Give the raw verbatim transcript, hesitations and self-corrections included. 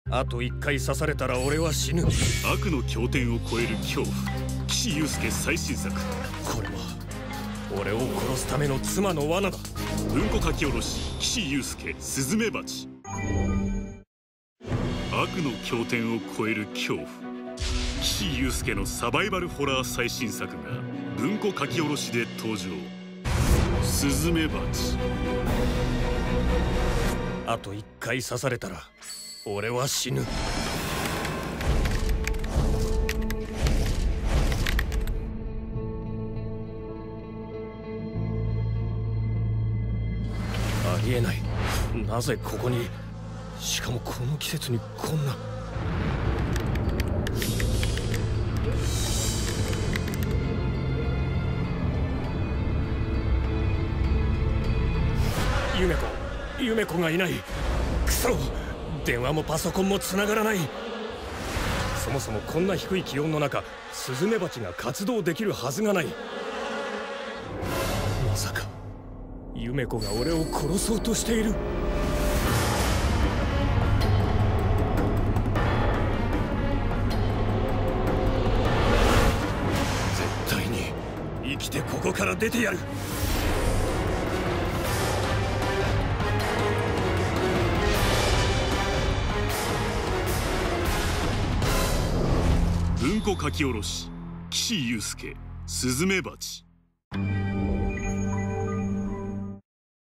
あと一回刺されたら俺は死ぬ。 悪の経典を超える恐怖、岸優介最新作。 これは俺を殺すための妻の罠だ。 文庫書き下ろし岸優介スズメバチ。悪の経典を超える恐怖、岸優介のサバイバルホラー最新作が文庫書き下ろしで登場。スズメバチ。 あと一回刺されたら俺は死ぬ。ありえない。なぜここに、しかもこの季節にこんな。ゆめ子、ゆめ子がいない。くそ、電話もパソコンもつながらない。そもそもこんな低い気温の中スズメバチが活動できるはずがない。まさかゆめ子が俺を殺そうとしている。絶対に生きてここから出てやる。 文庫書き下ろし岸優介スズメバチ。